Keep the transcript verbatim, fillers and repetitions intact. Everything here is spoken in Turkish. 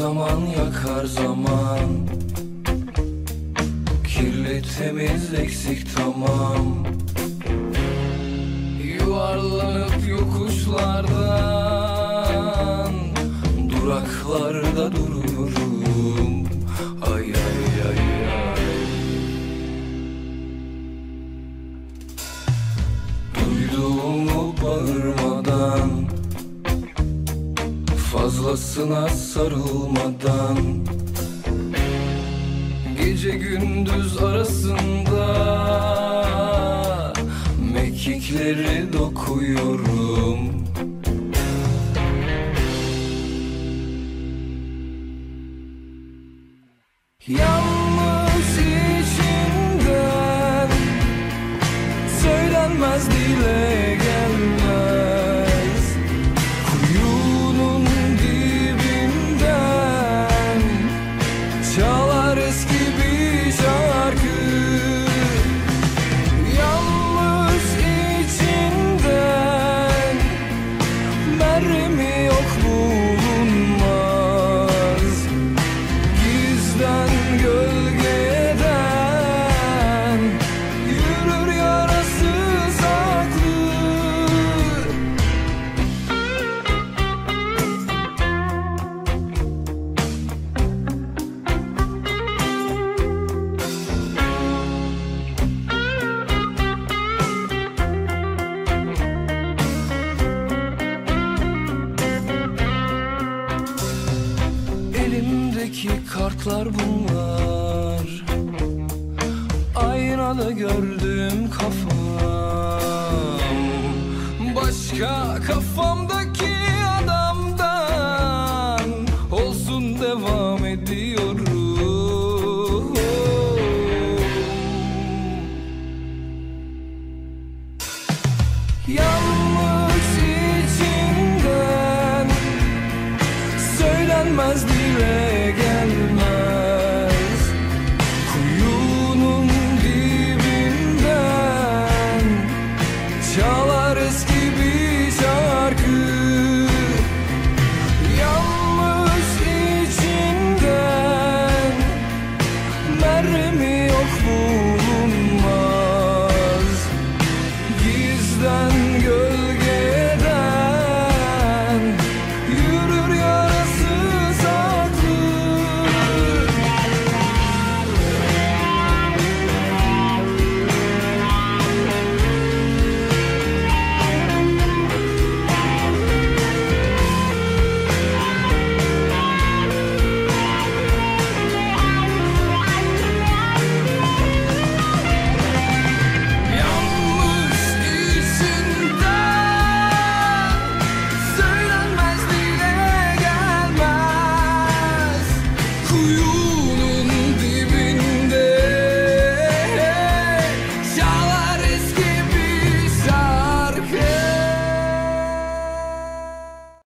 zaman yakar zaman. Kirli temiz eksik tamam. Yuvarlanıp yokuşlardan duraklarda duruyorum. Ay ay ay ay. Duyduğumu bağırmadan, fazlasına sarılmadan, gece gündüz arasında mekikleri dokuyorum. Yalnız içinden söylenmez, dile gelmez. Kuyunun dibinden çalar eski bir şarkı. Yalnız içinden merhemi yok bulunmaz. Gizden gölgeden yürür yarasız aklı. Elimdeki kartlar bunlar, aynada gördüğüm kafam. Başka kafamdaki adamdan olsun devam ediyorum. Yalnız içinden söylenmez diye